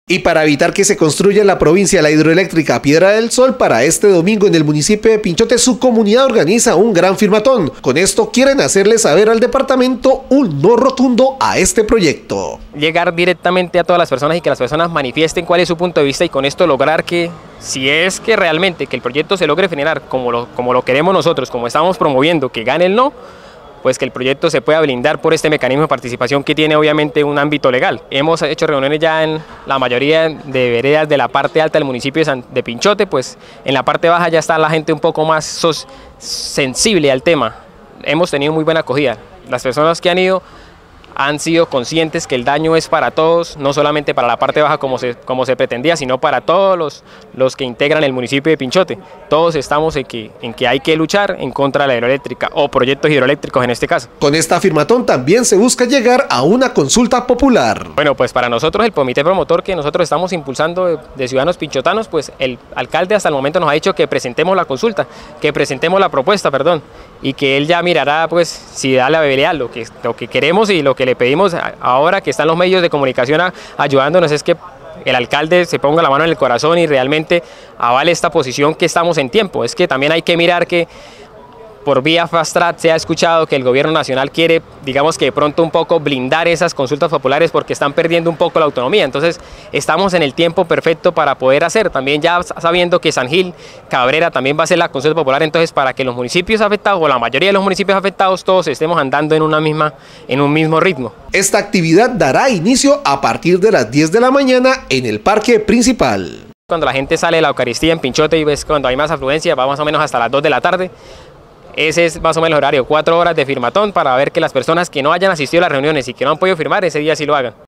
Y para evitar que se construya en la provincia la hidroeléctrica Piedra del Sol, para este domingo en el municipio de Pinchote su comunidad organiza un gran firmatón. Con esto quieren hacerle saber al departamento un no rotundo a este proyecto. Llegar directamente a todas las personas y que las personas manifiesten cuál es su punto de vista y con esto lograr que, si es que realmente que el proyecto se logre generar como lo queremos nosotros, como estamos promoviendo, que gane el no, pues que el proyecto se pueda blindar por este mecanismo de participación que tiene obviamente un ámbito legal. Hemos hecho reuniones ya en la mayoría de veredas de la parte alta del municipio de Pinchote, pues en la parte baja ya está la gente un poco más sensible al tema. Hemos tenido muy buena acogida. Las personas que han ido han sido conscientes que el daño es para todos, no solamente para la parte baja como se pretendía, sino para todos los que integran el municipio de Pinchote. Todos estamos en que hay que luchar en contra de la hidroeléctrica o proyectos hidroeléctricos en este caso. Con esta firmatón también se busca llegar a una consulta popular. Bueno, pues para nosotros el comité promotor que nosotros estamos impulsando de ciudadanos pinchotanos, pues el alcalde hasta el momento nos ha dicho que presentemos la consulta, que presentemos la propuesta, perdón, y que él ya mirará pues si da la viabilidad. Lo que queremos y lo que le pedimos ahora que están los medios de comunicación ayudándonos es que el alcalde se ponga la mano en el corazón y realmente avale esta posición, que estamos en tiempo. Es que también hay que mirar que por vía fast track se ha escuchado que el gobierno nacional quiere, digamos que de pronto un poco blindar esas consultas populares porque están perdiendo un poco la autonomía. Entonces estamos en el tiempo perfecto para poder hacer, también ya sabiendo que San Gil, Cabrera también va a ser la consulta popular, entonces para que los municipios afectados o la mayoría de los municipios afectados todos estemos andando en un mismo ritmo. Esta actividad dará inicio a partir de las 10 de la mañana en el parque principal. Cuando la gente sale de la Eucaristía en Pinchote y ves cuando hay más afluencia, va más o menos hasta las 2 de la tarde. Ese es más o menos el horario, 4 horas de firmatón para ver que las personas que no hayan asistido a las reuniones y que no han podido firmar, ese día sí lo hagan.